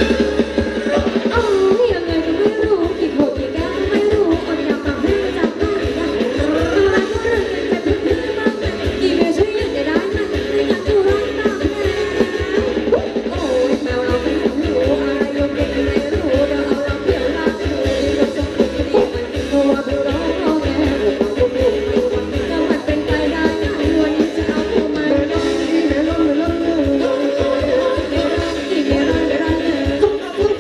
อ๋อยังไงก็ไม่รู้กี่โหดกี่แก้ก็ไม่รู้อดอยากฟังเพลงจากใครกันอะไรก็เรื่องกันจะพึ่งบ้างไหมกี่เดือนช่วยยังจะได้ไหมไม่อยากจะร้องตามแม่โอ้ยแมวเราเป็นของหูอะไรยกเด็กไม่รู้เดี๋ยวเอาเราเที่ยวลาดูยกทรงผมดีมันเป็นตัวผู้ร้องร้องแม่บุกมาบุกบุกไม่รู้ว่าจะมันเป็นไปได้ไงวันนี้จะเอาตัวมันลงที่แม่ลงที่แม่ลงที่แม่ลงที่แม่ลงที่แม่ลงที่แม่ลงที่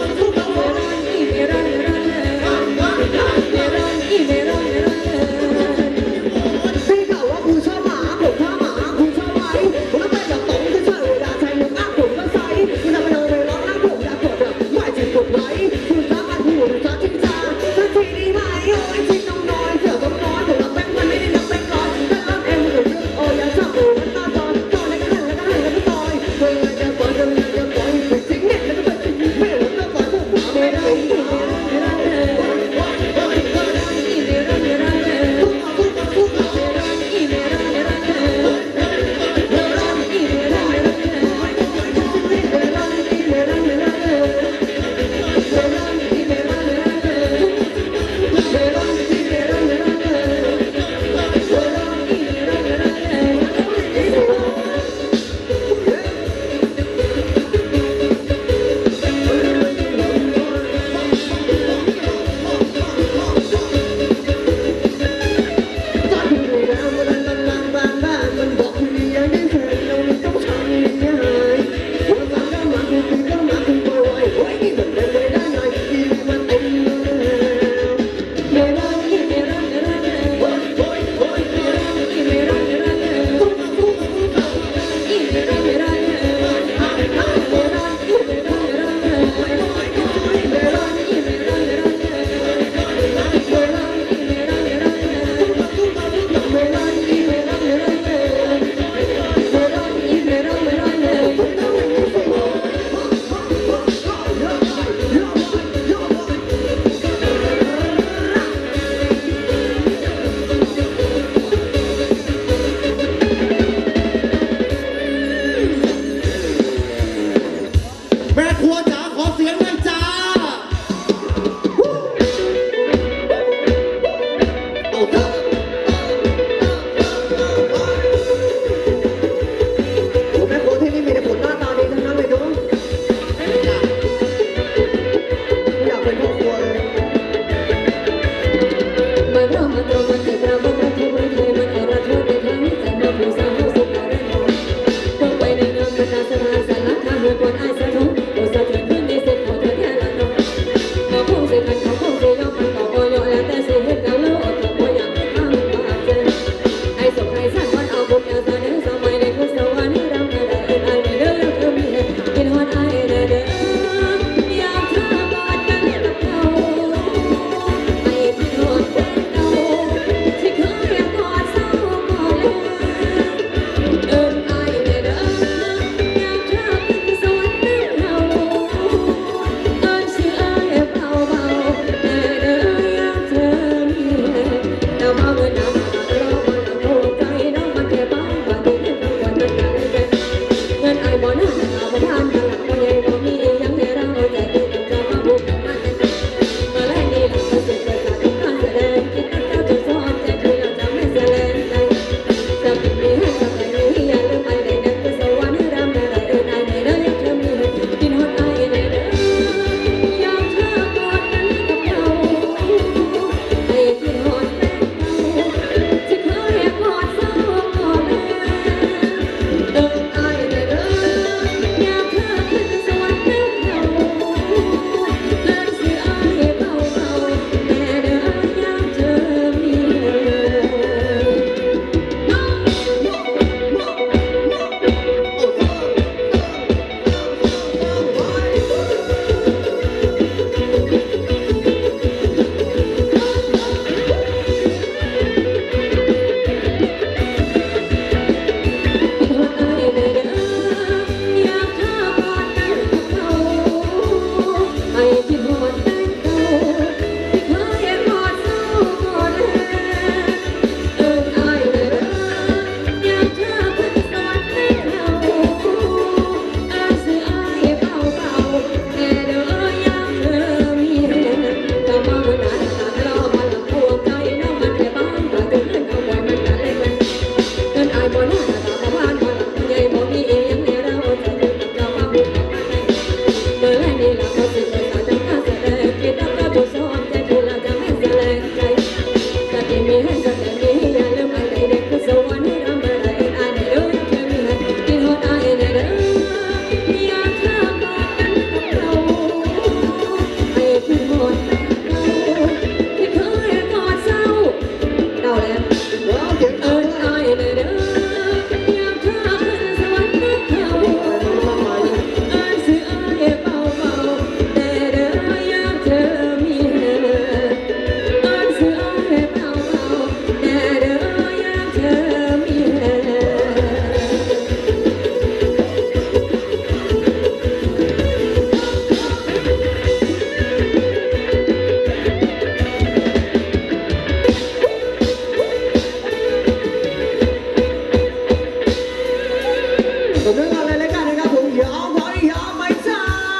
ยอมไม่ยอมไม่ช้า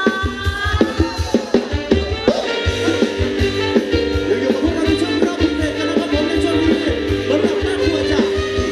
อยู่กับพวกเราในช่วงรอบพิเศษกันนะครับผมในช่วงนี้สำหรับแม่ครัวจ้ะ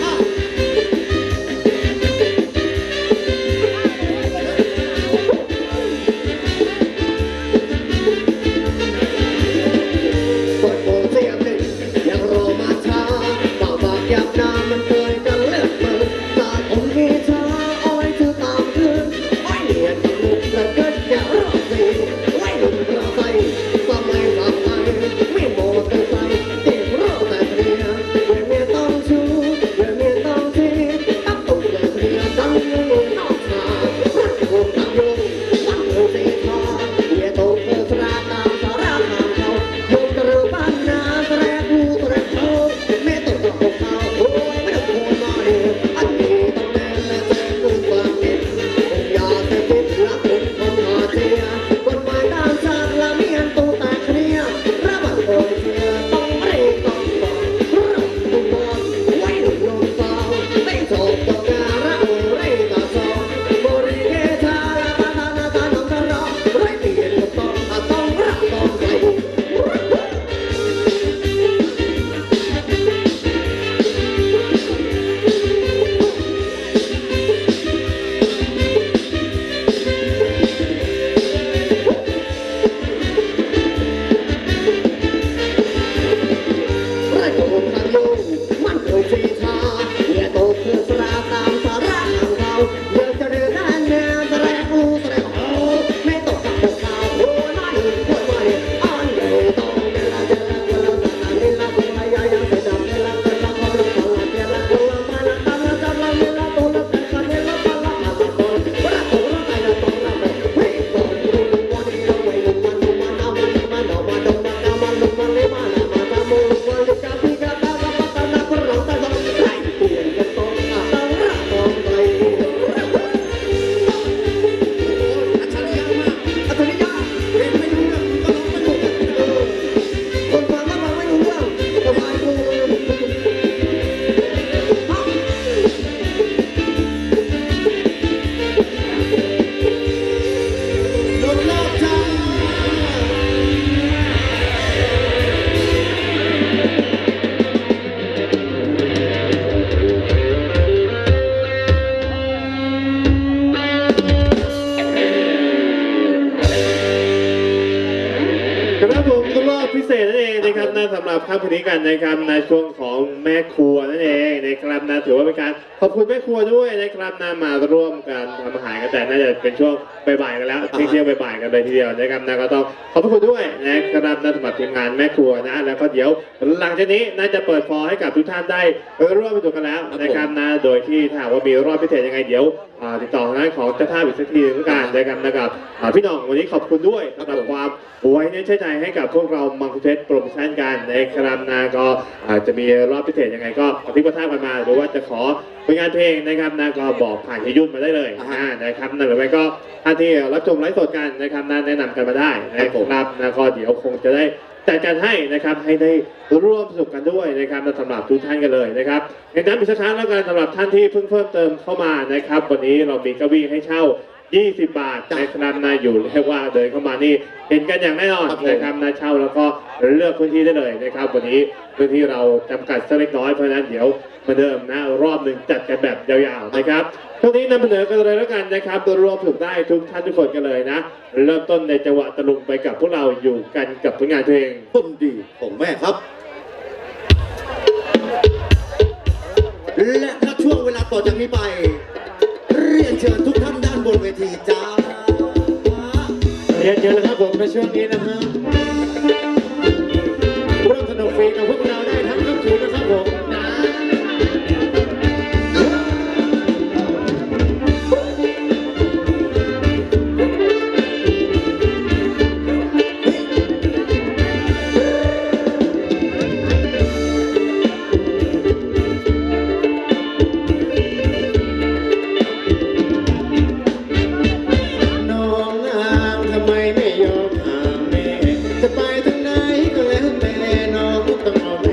เปิดโปงเสียงหนึ่งยังรอมาช้าต่อปากยับน้ำมันเคยกันเลือกมือตาผมมีช้าเอาไว้เธอตามคืนไว้เนียนกับลูกแต่เกิดอย่ารอสิไว้หนุ่มกระใสสมัยสมัยไม่โมเตอร์ไซค์เด็กรอแต่เรียเมื่อเมียต้องชูเมื่อเมียต้องทีตั้งตุ้งแต่เรียตั้งยุ่งนอกชารักผมตั้งยุ่งตั้งเธอสีทองเมียตกเธอสระตามสาระหามเขายกกระบ้านนาแตรกูแตรเขาเมียตกกับเขาโอ้ยไม่ต้องโคนมาเดียวอันนี้ต้องแน่และแจ้งกูความผิดผมอยากจะคิดรักผมคนหาเทียกฎหมายด้านชาติละเมียนตัวแตกเคลียระบัดโอยเทียต้องเร่งต้องบอกรับตุ้งบอลไว้หนุ่มลงเฝ้าไม่จบต้องการะโอยเร่งกระสอบบริเกชาละตาตาตาตาน้องตาน้องไร้เปลี่ยนก็ต้องรักต้องใส่ ไร้โกงทางโยงมันเคยสีชาเมียโตเพื่อสระตามสาระทางเขาเดินจะเดินด้านแนวแตรกูแตรเขาไม่ตกกับพวกเขาโอ้ยนั่นควรไม่อ่อนเลยต้องเวลาเจอแล้วเวลาจะนั่งเวลาตัวใหญ่ยังจะดับเวลาจะทำความรักความรักเวลาตัวมาละตามละจับละเวลาตัวละแต่กันเวลาตัวละมาละตัวรักตัวรักใจละตัวละแบบเฮ้ยตัวรู้วันนี้เราไม่รู้มันรู้มันเอามันมันเอามันเอามันเอามันรู้มันเลยมาละมาทำมูมันเลยกับพี่กับตากับตาหน้าคนเราตาต้องไรเปลี่ยนกันต้องต้องรักต้องไปอัจฉริยะมากอัจฉริยะเรียนไม่รู้เรื่องก็ร้องไม่ถูกคนฟังก็ฟังไม่รู้เรื่องก็ฟังกูโดนรอบจ้าครับผมก็รอบพิเศษนั่นเองนะครับนะสำหรับค่ำคืนนี้กันนะครับในช่วงของแม่ครัวนั่นเองนะครับนะถือว่าเป็นการขอบคุณแม่ครัวด้วยนะครับนะมาร่วมกันทำอาหารกันแต่น่าจะเป็นช่วงบ่ายๆกันแล้วเที่ยงบ่ายๆกันเลยทีเดียวนะครับนะก็ต้องขอบพระคุณด้วยนะครับนะสำหรับทีมงานแม่ครัวนะแล้วก็เดี๋ยวหลังจากนี้น่าจะเปิดฟอร์ให้กับทุกท่านได้ร่วมไปดูกันแล้วนะครับนะโดยที่ถ้าว่ามีรอบพิเศษยังไงเดี๋ยวติดต่อทางด้านของเจ้าภาพอีกสักทีหนึงกันนะครับพี่น้องวันนี้ขอบคุณด้วยสำหรับความไว้เนื้อเชื่อใจให้กับพวกเรามังคุเทสโปรโมชั่นกันนะครับนะก็จะมีรอบพิเศษยังไงก็ติดประทับกันมาหรือว่าจะขอเป็นงานเพลงนะครับนะก็บอกผ่านยยุ่นมาได้เลยนะครับนะหรือไม่ก็ท่านที่รับชมไลฟ์สดกันนะครับนะแนะนำกันมาได้นะครับนะก็เดี๋ยวคงจะได้จัดการให้นะครับให้ได้ร่วมสนุกกันด้วยนะครับสำหรับทุกท่านกันเลยนะครับในนั้นมีสักครั้งแล้วกันสำหรับท่านที่เพิ่งเพิ่มเติมเข้ามานะครับวันนี้เรามีเก้าอี้ให้เช่า20 บาทนะครับนะอยู่เรียกว่าเดินเข้ามานี่เห็นกันอย่างแน่นอนนะครับนะเช่าแล้วก็เลือกพื้นที่ได้เลยนะครับวันนี้พื้นที่เราจำกัดสักเล็กน้อยเพราะฉะนั้นเดี๋ยวเหมือนเดิมนะรอบหนึ่งจัดกันแบบยาวๆนะครับช่วงนี้นำเสนอกันเลยแล้วกันนะครับโดยรวมถูกได้ทุกท่านทุกคนกันเลยนะเริ่มต้นในจังหวะตะลุงไปกับพวกเราอยู่กันกับผลงานเพลงต้นดีของแม่ครับ และถ้าช่วงเวลาต่อจากนี้ไป เรียนเชิญทุกท่านด้านบนเวทีจ้าเรียนเชิญนะครับผมในช่วงนี้นะฮะร่วมสนุกฟรีกับพวกเราได้ทั้งค่ำคืนนะครับผมนะจะไปทางไหนก็แล้วแต่น้องต้องเอาแม่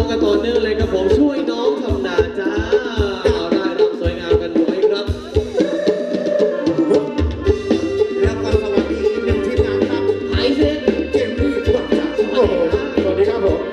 งกันต่อเนื่องเลยครับผมช่วยน้องทำนาจ้าเอาได้รำสวยงามกันไว้ครับแล้วก็สวัสดีหนึ่งทีมงานครับไอเซนเจมมี่พวกจากโอ้โหสวัสดีครับผม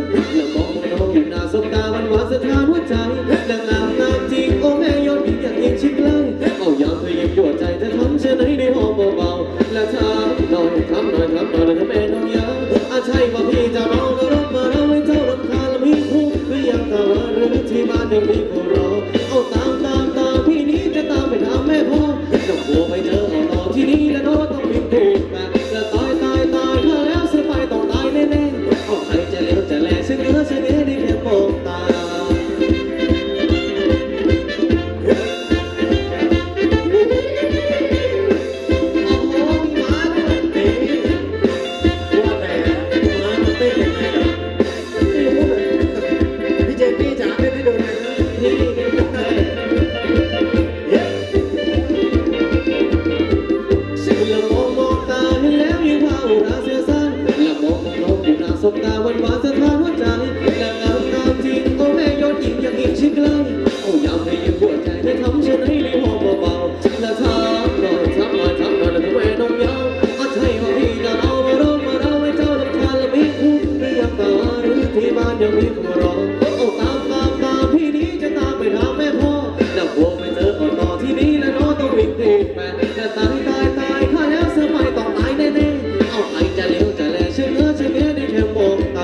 แล้วมองน้องอยู่หน้าสบตามันหวานสะท้านหัวใจและงามงามจริงโอ้แม่ยอดหญิงอยากยิงชิดเลยเอายามเธอยิ้มยั่วใจเธอทำเช่นไหนในห้องเบาๆและถามหน่อยทำหน่อยแล้วทำแม่น้องยาอาใช่ป่ะพี่จะร้องก็ร้องมาเราให้เจ้ารำคาญแล้วมีคู่หรือยังแต่ว่าหรือที่บ้านยังมีผู้รอเอาตามพี่นี้จะตามไปถามแม่พ่อจะกลัวไปเจอเอาต่อที่นี่แล้วโน้ตต้องพิมพ์ถูกแบบจะตายถ้าแล้วเสียไปต้องตายแน่ๆเอาใครจะเลี้ยวจะแลฉันเนื้อฉันเนี้ยได้แค่มองตาสบตาวันวานสะท้านหัวใจและงามงามจริงโอ้แม่ยอดหญิงอยากอีกชิดเลยเอายามให้ยิ้มหัวใจได้ทำฉันให้ในห้องเบาๆและถามหน่อยแล้วทำไมน้องยาวอาใช่ว่าพี่จะเอามาร้องมาเราให้เจ้าลำคาญและมีคู่หรือยังตาหรือที่บ้านยังมีผู้รอเอาตามพี่นี้จะตามไปถามแม่พ่อแล้วกลัวไปเจอต่อที่นี้แล้วน้องต้องวิ่งตีแฟนจะตายข้าแล้วเสือไปต้องตายแน่ๆเอาใครจะเลี้ยวจะแลเชื่อฉันเนี้ยได้แค่มองตา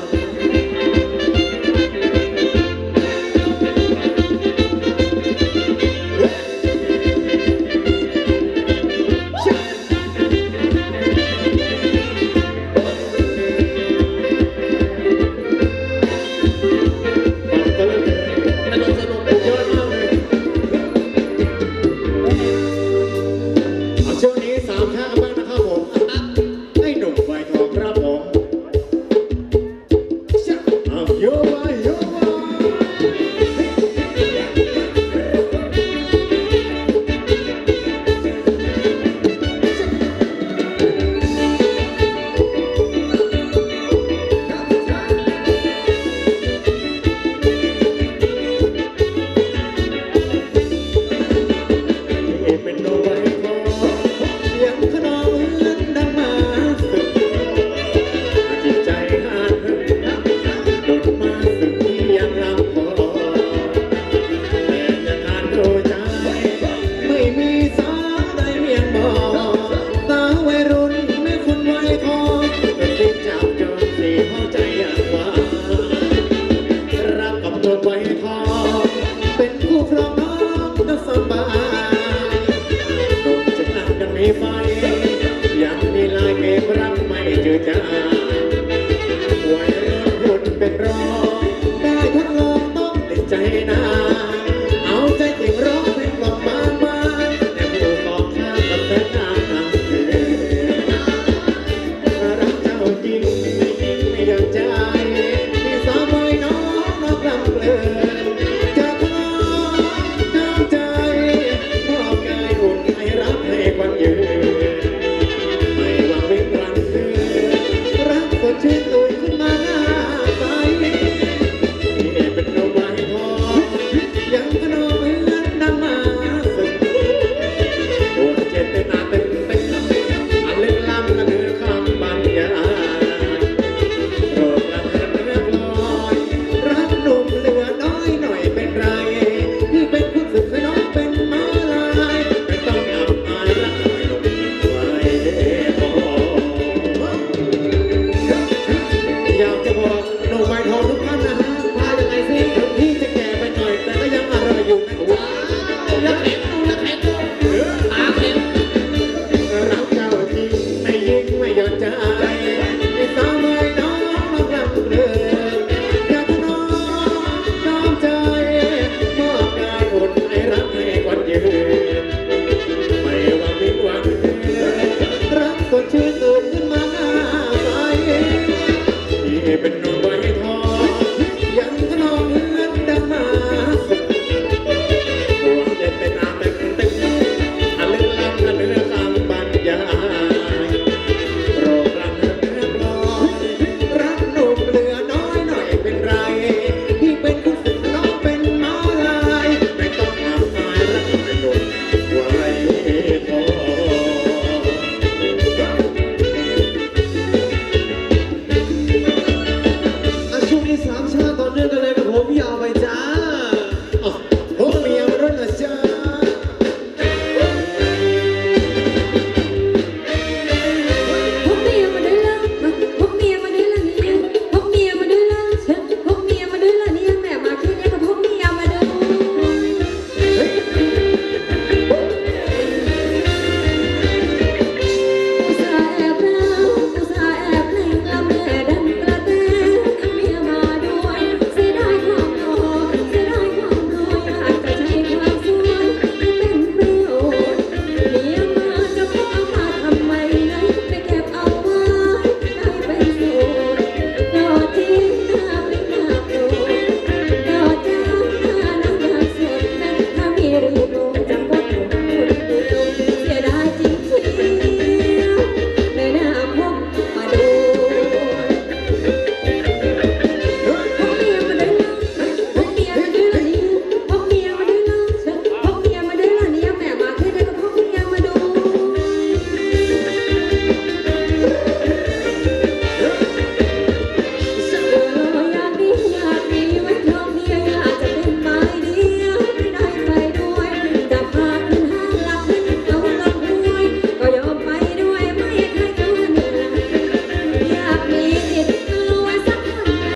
ยังมีลายเมฆรักไม่เจอจ้าวัยรุ่นหุ่นเป็นร้องได้ทดลองต้องติดใจนาเอาใจจริงร้องเพลงบอกมาแต่ผู้กองข้ากับเธอหน้าทางเธอรักเจ้าจริงไม่ยังใจที่สาวน้อยน้องลำเพลิน 30